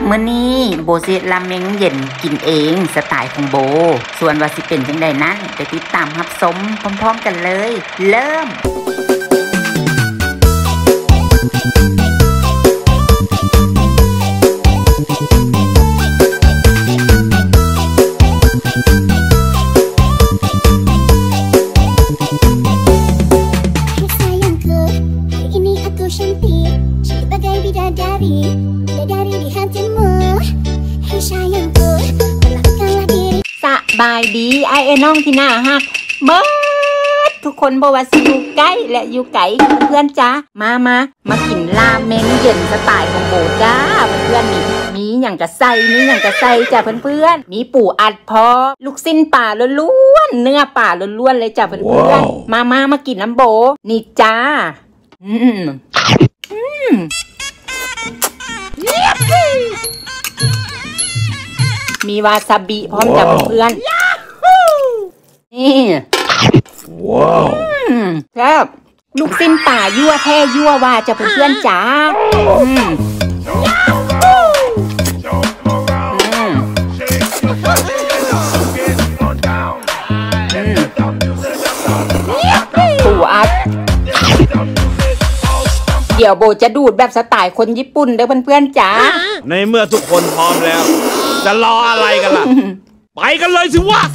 มื้อนี้โบสิเฮ็ดราเมงเย็นกินเองสไตล์ของโบส่วนว่าสิเป็นจังใดนั้นไปติดตามรับชมพร้อมๆกันเลยเริ่มบายดีไอ้น้องที่น่าฮักเบิดทุกคนบอกว่าสิอยู่ใกล้และอยู่ไกลเพื่อนจ้ามากินราเมงเย็นสไตล์ของโบจ้าเพื่อนนี่มีอย่างกระใส่จ้าเพื่อนมีปูอัดพอลูกสิ้นป่าล้วนเนื้อป่าล้วนเลยจ้าเพื่อนมากินน้ำโบนี่จ้ามีวาซาบิพร้อมจากเพื่อนนี่ว้าวครับลูกสิ้นป่ายั่วแท้ยั่ววาจะเพื่อนจ๋าปูอัดเดี๋ยวโบจะดูดแบบสไตล์คนญี่ปุ่นเด้อเพื่อนจ๋าในเมื่อทุกคนพร้อมแล้วจะรออะไรกันล่ะ ไปกันเลยสิวะ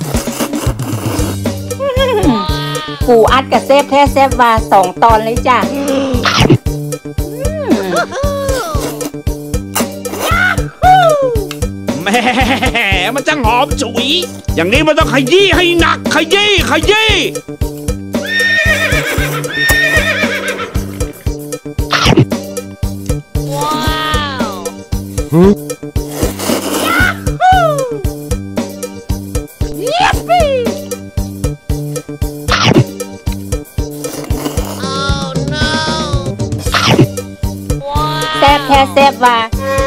ปูอัดกับเซฟแท้เซฟวา2 ตอนเลยจ้ะแม่มันจะหอมฉุยอย่างนี้มันต้องขยี้ให้หนักขยี้แซบแท้แซบว่า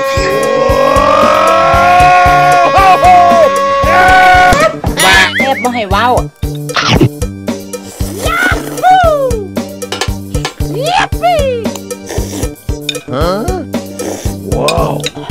แซบบ่ให้เว้าว้าว